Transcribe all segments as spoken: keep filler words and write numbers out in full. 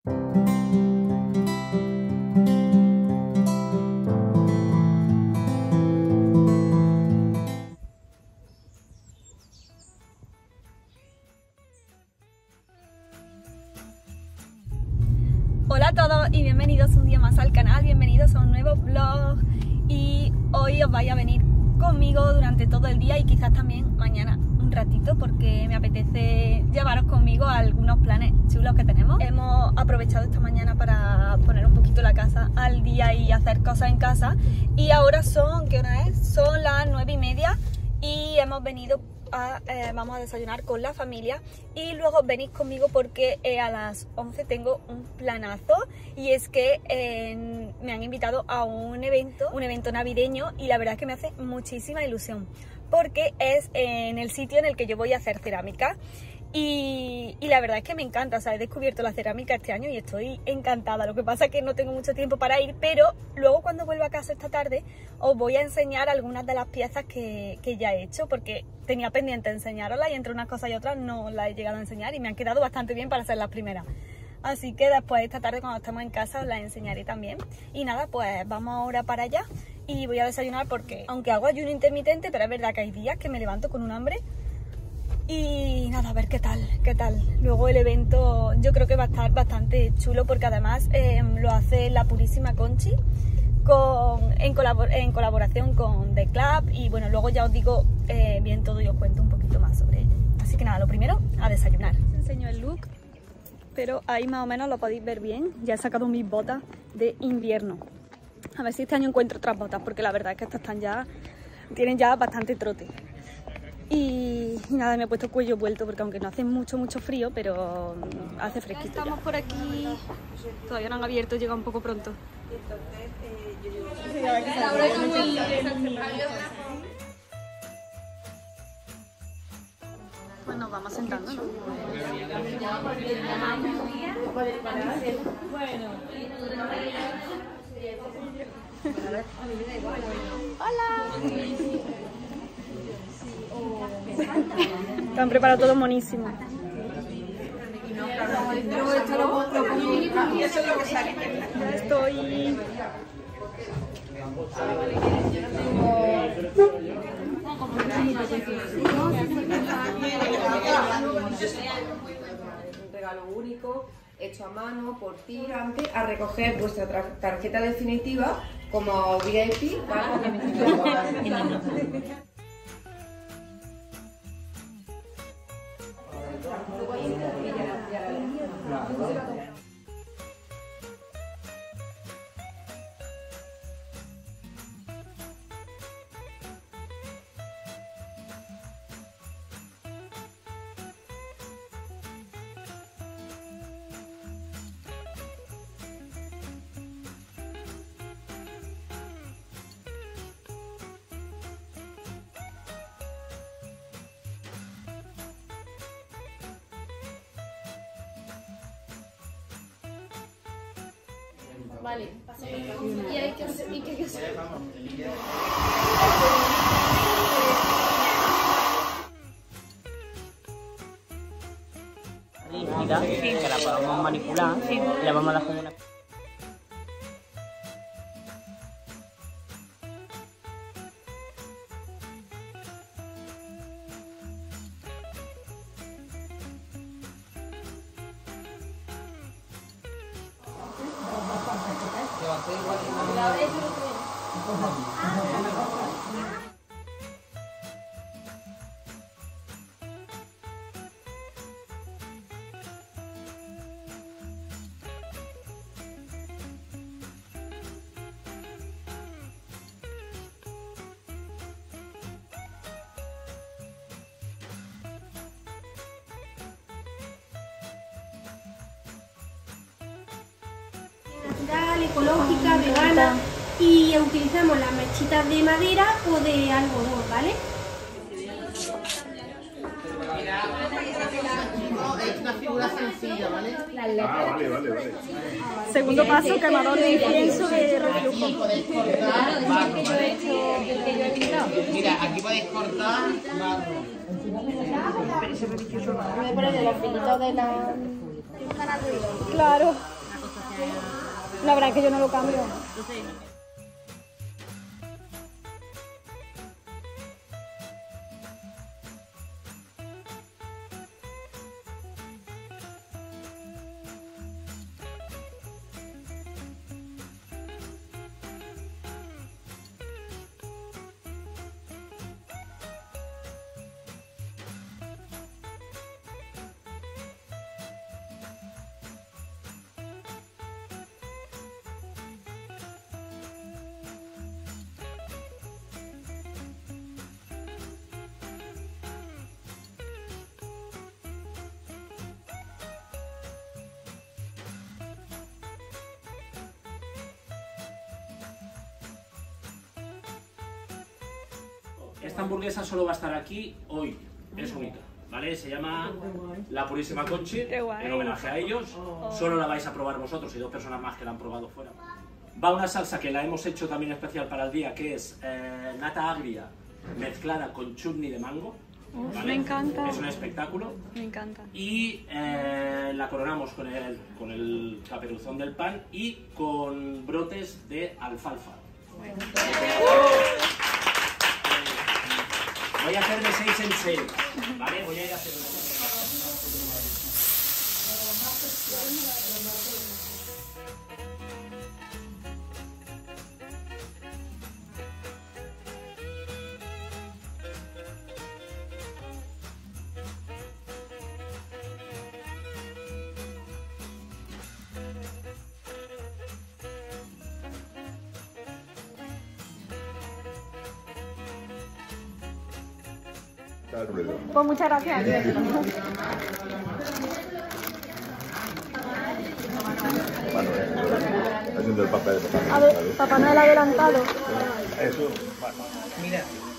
Hola a todos y bienvenidos un día más al canal, bienvenidos a un nuevo vlog. Y hoy os vais a venir conmigo durante todo el día y quizás también mañana un ratito, porque me apetece llevaros conmigo a algunos planes chulos que tenemos. Hemos aprovechado esta mañana para poner un poquito la casa al día y hacer cosas en casa, y ahora son, ¿qué hora es? Son las nueve y media y hemos venido a, eh, vamos a desayunar con la familia, y luego venís conmigo porque eh, a las once tengo un planazo, y es que eh, me han invitado a un evento, un evento navideño, y la verdad es que me hace muchísima ilusión porque es en el sitio en el que yo voy a hacer cerámica. Y, y la verdad es que me encanta, o sea, he descubierto la cerámica este año y estoy encantada. Lo que pasa es que no tengo mucho tiempo para ir, pero luego cuando vuelva a casa esta tarde os voy a enseñar algunas de las piezas que, que ya he hecho, porque tenía pendiente enseñaroslas y entre unas cosas y otras no las he llegado a enseñar y me han quedado bastante bien para ser las primeras. Así que después esta tarde, cuando estemos en casa, os las enseñaré también. Y nada, pues vamos ahora para allá y voy a desayunar porque, aunque hago ayuno intermitente, pero es verdad que hay días que me levanto con un hambre. Y nada, a ver qué tal, qué tal. Luego el evento yo creo que va a estar bastante chulo, porque además eh, lo hace la Purísima Conchi con, en, colabor, en colaboración con The Club. Y bueno, luego ya os digo eh, bien todo y os cuento un poquito más sobre ello. Así que nada, lo primero, a desayunar. Os enseño el look, pero ahí más o menos lo podéis ver bien. Ya he sacado mis botas de invierno. A ver si este año encuentro otras botas, porque la verdad es que estas están ya, tienen ya bastante trote. Y, y nada, me he puesto el cuello vuelto porque aunque no hace mucho, mucho frío, pero hace fresquito. Estamos ya por aquí, todavía no han abierto, llega un poco pronto. Pues nos vamos sentando, ¿no? ¡Hola! Están preparados todo monísimo. Ya estoy. Un regalo único, hecho a mano por ti, a recoger vuestra tarjeta definitiva como V I P, ¿vale? Vale, y hay que hacer, y que hay que hacer. Rígida, que la podemos manipular, sí. Y la vamos a dar como una... Natural, ecológica, vegana, y utilizamos las mechitas de madera o de algodón, ¿vale? Es una figura sencilla, ¿vale? Ah, vale, vale, vale. Segundo paso, quemador de incienso de reflujo. Aquí podéis cortar barro, ¿vale? Mira, aquí podéis cortar barro. Claro. La verdad es que yo no lo cambio. Esta hamburguesa solo va a estar aquí hoy, es única, ¿vale? Se llama La Purísima Conchi, en homenaje a ellos. Solo la vais a probar vosotros y dos personas más que la han probado fuera. Va una salsa que la hemos hecho también especial para el día, que es eh, nata agria mezclada con chutney de mango. ¿Vale? Me encanta. Es un espectáculo. Me encanta. Y eh, la coronamos con el, con el caperuzón del pan y con brotes de alfalfa. Bueno. Voy a hacer de seis en seis, ¿vale? Voy a ir a hacer una... Pues muchas gracias. Haciendo el papel de Papá A ver, Papá Noel adelantado. Eso, Mira.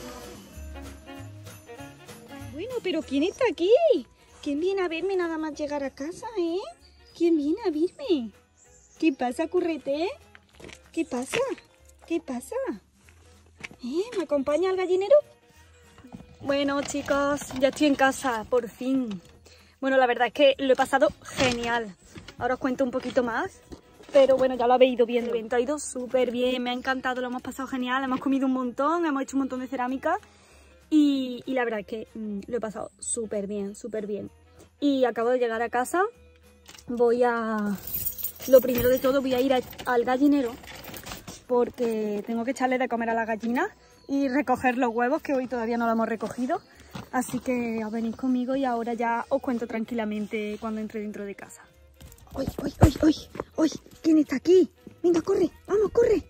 Bueno, pero ¿quién está aquí? ¿Quién viene a verme nada más llegar a casa, eh? ¿Quién viene a verme? ¿Qué pasa, currete? ¿Qué pasa? ¿Qué pasa? ¿Eh? ¿Me acompaña al gallinero? Bueno, chicos, ya estoy en casa, por fin. Bueno, la verdad es que lo he pasado genial. Ahora os cuento un poquito más. Pero bueno, ya lo habéis ido viendo. El evento ha ido súper bien, me ha encantado, lo hemos pasado genial. Hemos comido un montón, hemos hecho un montón de cerámica. Y, y la verdad es que mmm, lo he pasado súper bien, súper bien. Y acabo de llegar a casa. Voy a... Lo primero de todo, voy a ir a, al gallinero. Porque tengo que echarle de comer a la gallina y recoger los huevos, que hoy todavía no lo hemos recogido. Así que os venís conmigo y ahora ya os cuento tranquilamente cuando entre dentro de casa. ¡Uy, uy, uy, uy! ¡Uy! ¿Quién está aquí? Venga, corre, vamos, corre.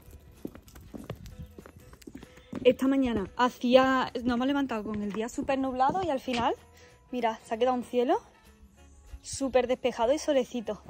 Esta mañana hacía... nos hemos levantado con el día súper nublado y al final, mira, se ha quedado un cielo súper despejado y solecito.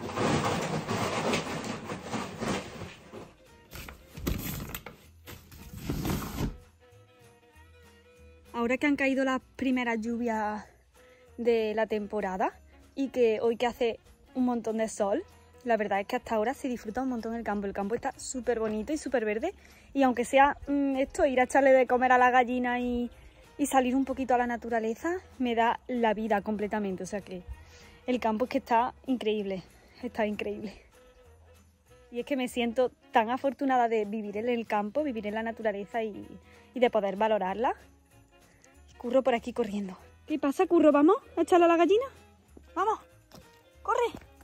Ahora que han caído las primeras lluvias de la temporada y que hoy que hace un montón de sol, la verdad es que hasta ahora se disfruta un montón el campo. El campo está súper bonito y súper verde y aunque sea mmm, esto, ir a echarle de comer a la gallina y, y salir un poquito a la naturaleza, me da la vida completamente. O sea que el campo es que está increíble, está increíble. Y es que me siento tan afortunada de vivir en el campo, vivir en la naturaleza y, y de poder valorarla. Curro por aquí corriendo. ¿Qué pasa, Curro? ¿Vamos a echarle a la gallina? ¡Vamos! ¡Corre!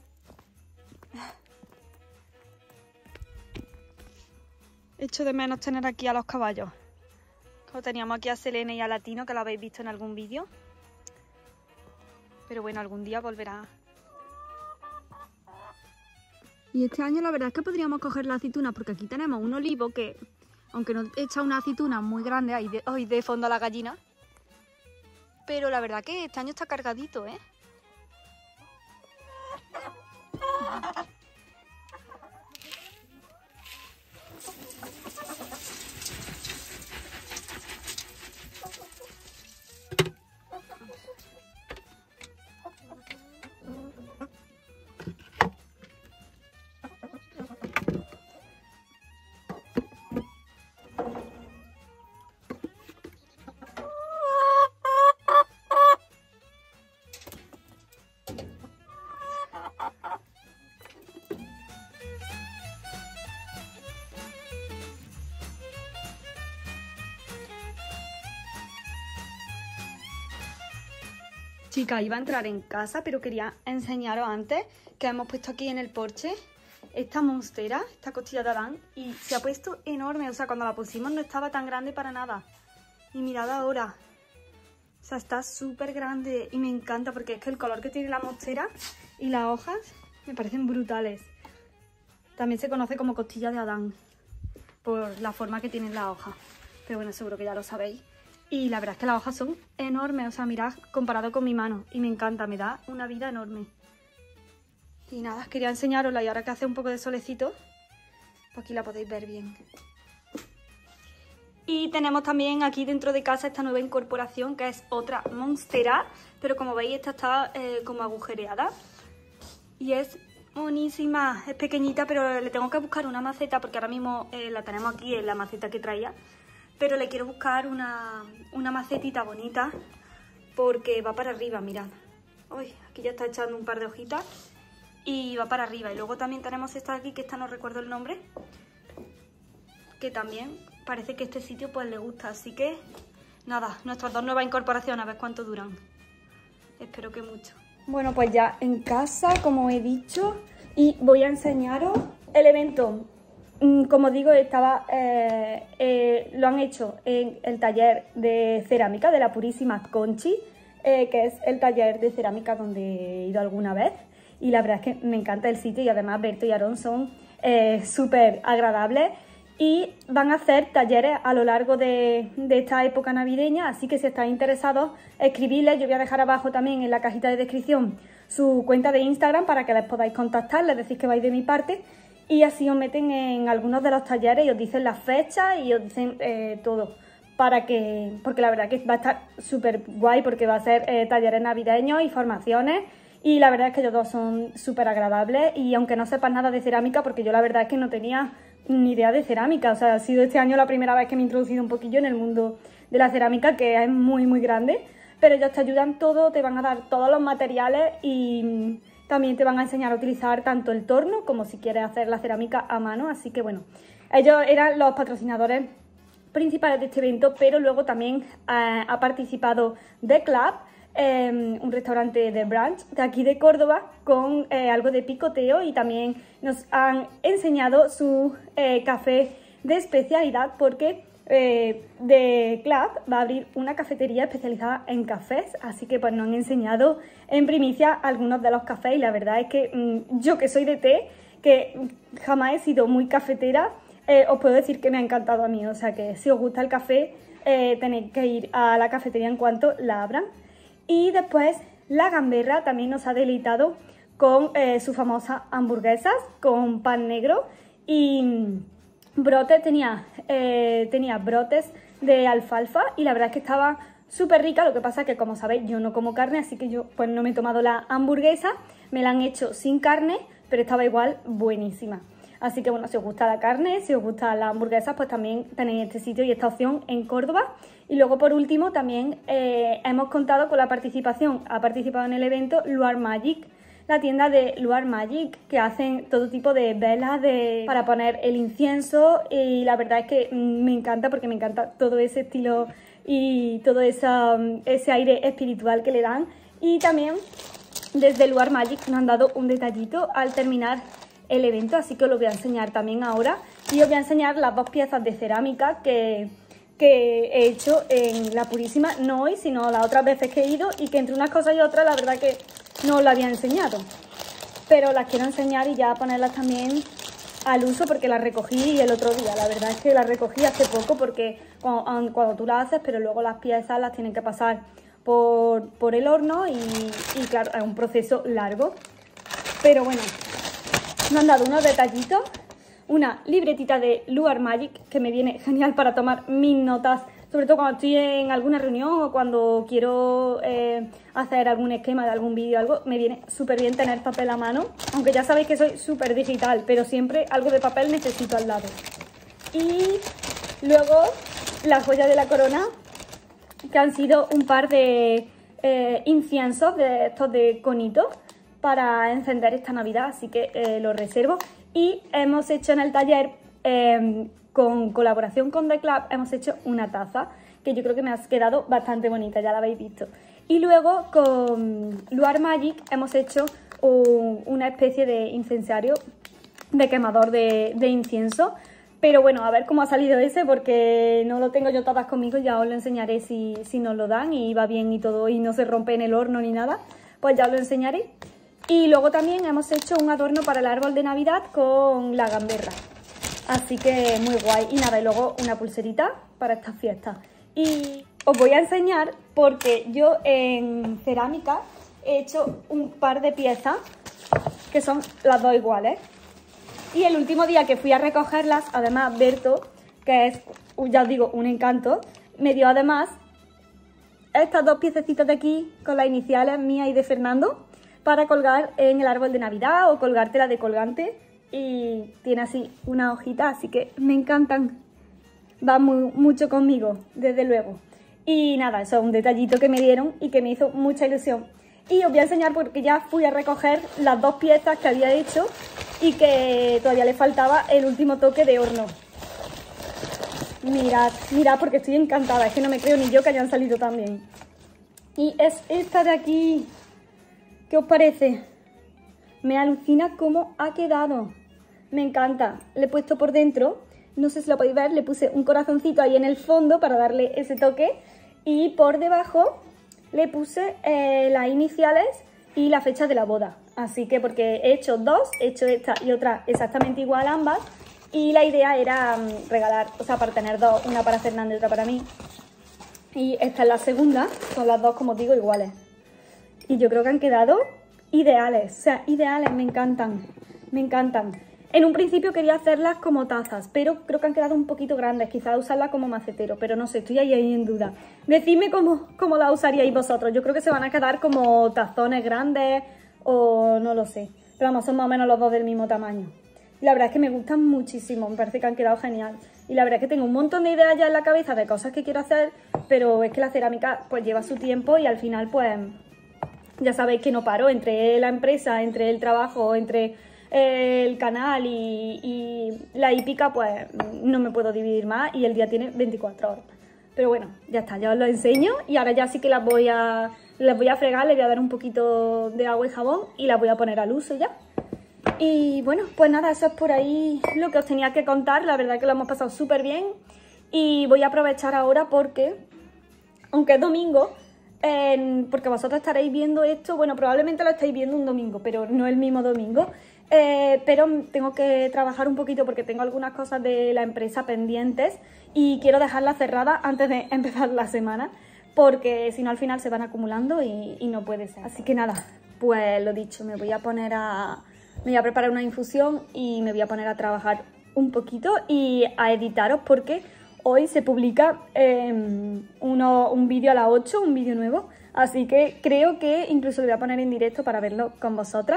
Echo de menos tener aquí a los caballos. Como teníamos aquí a Selene y a Latino, que lo habéis visto en algún vídeo. Pero bueno, algún día volverá. Y este año la verdad es que podríamos coger la aceituna, porque aquí tenemos un olivo que, aunque no echa una aceituna muy grande, ahí de, ahí de fondo a la gallina. Pero la verdad que este año está cargadito, ¿eh? Chicas, iba a entrar en casa, pero quería enseñaros antes que hemos puesto aquí en el porche esta monstera, esta costilla de Adán, y se ha puesto enorme. O sea, cuando la pusimos no estaba tan grande para nada. Y mirad ahora. O sea, está súper grande y me encanta porque es que el color que tiene la monstera y las hojas me parecen brutales. También se conoce como costilla de Adán por la forma que tienen las hojas. Pero bueno, seguro que ya lo sabéis. Y la verdad es que las hojas son enormes, o sea, mirad, comparado con mi mano. Y me encanta, me da una vida enorme. Y nada, quería enseñarosla y ahora que hace un poco de solecito, pues aquí la podéis ver bien. Y tenemos también aquí dentro de casa esta nueva incorporación, que es otra monstera. Pero como veis, esta está eh, como agujereada. Y es monísima, es pequeñita, pero le tengo que buscar una maceta porque ahora mismo eh, la tenemos aquí en la maceta que traía. Pero le quiero buscar una, una macetita bonita porque va para arriba, mirad. Uy, aquí ya está echando un par de hojitas y va para arriba. Y luego también tenemos esta de aquí, que esta no recuerdo el nombre, que también parece que este sitio pues le gusta. Así que nada, nuestras dos nuevas incorporaciones, a ver cuánto duran. Espero que mucho. Bueno, pues ya en casa, como he dicho, y voy a enseñaros el evento. Como digo, estaba, eh, eh, lo han hecho en el taller de cerámica de la Purísima Conchi, eh, que es el taller de cerámica donde he ido alguna vez. Y la verdad es que me encanta el sitio y además Berto y Aarón son eh, súper agradables. Y van a hacer talleres a lo largo de, de esta época navideña, así que si estáis interesados, escribidles. Yo voy a dejar abajo también en la cajita de descripción su cuenta de Instagram para que les podáis contactar, les decís que vais de mi parte. Y así os meten en algunos de los talleres y os dicen las fechas y os dicen eh, todo. Para que, porque la verdad que va a estar súper guay porque va a ser eh, talleres navideños y formaciones. Y la verdad es que ellos dos son súper agradables. Y aunque no sepan nada de cerámica, porque yo la verdad es que no tenía ni idea de cerámica. O sea, ha sido este año la primera vez que me he introducido un poquillo en el mundo de la cerámica, que es muy muy grande. Pero ellos te ayudan todo, te van a dar todos los materiales y también te van a enseñar a utilizar tanto el torno como si quieres hacer la cerámica a mano. Así que bueno, ellos eran los patrocinadores principales de este evento, pero luego también eh, ha participado The Club, eh, un restaurante de brunch de aquí de Córdoba, con eh, algo de picoteo, y también nos han enseñado su eh, café de especialidad porque eh, The Club va a abrir una cafetería especializada en cafés, así que pues nos han enseñado en primicia algunos de los cafés. Y la verdad es que mmm, yo, que soy de té, que jamás he sido muy cafetera, eh, os puedo decir que me ha encantado a mí. O sea que si os gusta el café, eh, tenéis que ir a la cafetería en cuanto la abran. Y después La Gamberra también nos ha deleitado con eh, sus famosas hamburguesas con pan negro y brotes. Tenía, eh, tenía brotes de alfalfa y la verdad es que estaba súper rica. Lo que pasa es que, como sabéis, yo no como carne, así que yo pues no me he tomado la hamburguesa. Me la han hecho sin carne, pero estaba igual buenísima. Así que bueno, si os gusta la carne, si os gustan las hamburguesas, pues también tenéis este sitio y esta opción en Córdoba. Y luego, por último, también eh, hemos contado con la participación, ha participado en el evento Luar Magic, la tienda de Luar Magic, que hacen todo tipo de velas de, para poner el incienso. Y la verdad es que me encanta, porque me encanta todo ese estilo y todo esa, ese aire espiritual que le dan. Y también desde Luar Magic nos han dado un detallito al terminar el evento, así que os lo voy a enseñar también ahora. Y os voy a enseñar las dos piezas de cerámica que, que he hecho en La Purísima, no hoy, sino las otras veces que he ido, y que entre unas cosas y otras la verdad que no os las había enseñado, pero las quiero enseñar y ya ponerlas también al uso, porque las recogí el otro día. La verdad es que las recogí hace poco, porque cuando, cuando tú las haces, pero luego las piezas las tienen que pasar por, por el horno y, y claro, es un proceso largo. Pero bueno, me han dado unos detallitos, una libretita de Luar Magic que me viene genial para tomar mis notas, sobre todo cuando estoy en alguna reunión o cuando quiero eh, hacer algún esquema de algún vídeo, algo, me viene súper bien tener papel a mano, aunque ya sabéis que soy súper digital, pero siempre algo de papel necesito al lado. Y luego la joya de la corona, que han sido un par de eh, inciensos de estos de conitos para encender esta Navidad, así que eh, lo reservo. Y hemos hecho en el taller, eh, con colaboración con The Club, hemos hecho una taza que yo creo que me ha quedado bastante bonita, ya la habéis visto. Y luego con Luar Magic hemos hecho un, una especie de incensario, de quemador de, de incienso. Pero bueno, a ver cómo ha salido ese, porque no lo tengo yo todas conmigo, ya os lo enseñaré si, si nos lo dan y va bien y todo y no se rompe en el horno ni nada, pues ya os lo enseñaré. Y luego también hemos hecho un adorno para el árbol de Navidad con la gamberra, así que muy guay. Y nada, y luego una pulserita para estas fiestas. Y os voy a enseñar porque yo en cerámica he hecho un par de piezas que son las dos iguales. Y el último día que fui a recogerlas, además Berto, que es, ya os digo, un encanto, me dio además estas dos piececitas de aquí con las iniciales mías y de Fernando para colgar en el árbol de Navidad o colgártela de colgante. Y tiene así una hojita, así que me encantan. Va muy, mucho conmigo, desde luego. Y nada, eso es un detallito que me dieron y que me hizo mucha ilusión. Y os voy a enseñar porque ya fui a recoger las dos piezas que había hecho y que todavía le faltaba el último toque de horno. Mirad, mirad porque estoy encantada, es que no me creo ni yo que hayan salido tan bien. Y es esta de aquí. ¿Qué os parece? Me alucina cómo ha quedado. Me encanta. Le he puesto por dentro, no sé si lo podéis ver, le puse un corazoncito ahí en el fondo para darle ese toque. Y por debajo le puse eh, las iniciales y la fecha de la boda. Así que porque he hecho dos, he hecho esta y otra exactamente igual ambas. Y la idea era um, regalar, o sea, para tener dos, una para Fernando y otra para mí. Y esta es la segunda, son las dos, como os digo, iguales. Y yo creo que han quedado ideales, o sea, ideales, me encantan, me encantan. En un principio quería hacerlas como tazas, pero creo que han quedado un poquito grandes, quizás usarlas como macetero, pero no sé, estoy ahí, ahí en duda. Decidme cómo, cómo las usaríais vosotros, yo creo que se van a quedar como tazones grandes o no lo sé. Pero vamos, son más o menos los dos del mismo tamaño. Y la verdad es que me gustan muchísimo, me parece que han quedado genial. Y la verdad es que tengo un montón de ideas ya en la cabeza de cosas que quiero hacer, pero es que la cerámica pues lleva su tiempo y al final pues ya sabéis que no paro, entre la empresa, entre el trabajo, entre el canal y, y la hípica, pues no me puedo dividir más y el día tiene veinticuatro horas. Pero bueno, ya está, ya os lo enseño y ahora ya sí que las voy a, las voy a fregar, le voy a dar un poquito de agua y jabón y las voy a poner al uso ya. Y bueno, pues nada, eso es por ahí lo que os tenía que contar, la verdad que lo hemos pasado súper bien y voy a aprovechar ahora porque, aunque es domingo, eh, porque vosotros estaréis viendo esto, bueno, probablemente lo estáis viendo un domingo, pero no el mismo domingo. Eh, pero tengo que trabajar un poquito porque tengo algunas cosas de la empresa pendientes y quiero dejarla cerrada antes de empezar la semana porque si no al final se van acumulando y, y no puede ser. Así que nada, pues lo dicho, me voy a poner a... me voy a preparar una infusión y me voy a poner a trabajar un poquito y a editaros porque hoy se publica eh, uno, un vídeo a las ocho, un vídeo nuevo, así que creo que incluso lo voy a poner en directo para verlo con vosotras.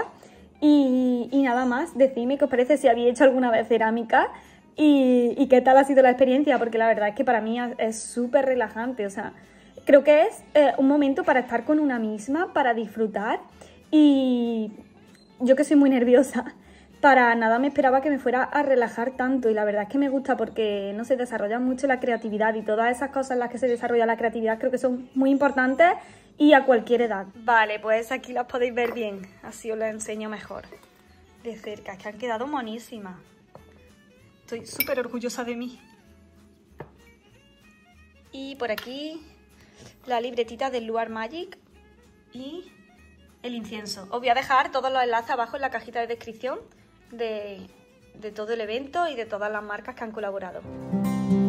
Y, y nada más, decidme qué os parece, si habéis hecho alguna vez cerámica y, y qué tal ha sido la experiencia, porque la verdad es que para mí es súper relajante, o sea, creo que es eh, un momento para estar con una misma, para disfrutar y yo que soy muy nerviosa, para nada me esperaba que me fuera a relajar tanto y la verdad es que me gusta porque no se desarrolla mucho la creatividad y todas esas cosas en las que se desarrolla la creatividad creo que son muy importantes y a cualquier edad. Vale, pues aquí las podéis ver bien, así os las enseño mejor de cerca, es que han quedado monísimas. Estoy súper orgullosa de mí. Y por aquí la libretita del Luar Magic y el incienso. Os voy a dejar todos los enlaces abajo en la cajita de descripción de, de todo el evento y de todas las marcas que han colaborado.